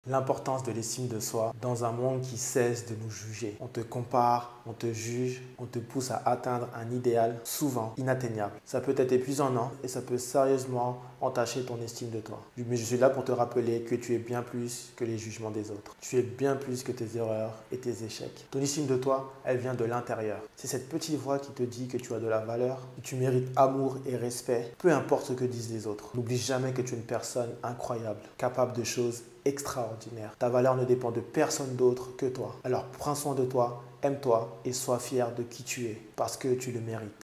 L'importance de l'estime de soi dans un monde qui cesse de nous juger. On te compare, on te juge, on te pousse à atteindre un idéal souvent inatteignable. Ça peut être épuisant et ça peut sérieusement entacher ton estime de toi. Mais je suis là pour te rappeler que tu es bien plus que les jugements des autres. Tu es bien plus que tes erreurs et tes échecs. Ton estime de toi, elle vient de l'intérieur. C'est cette petite voix qui te dit que tu as de la valeur, que tu mérites amour et respect, peu importe ce que disent les autres. N'oublie jamais que tu es une personne incroyable, capable de choses extraordinaire. Ta valeur ne dépend de personne d'autre que toi. Alors prends soin de toi, aime-toi et sois fier de qui tu es parce que tu le mérites.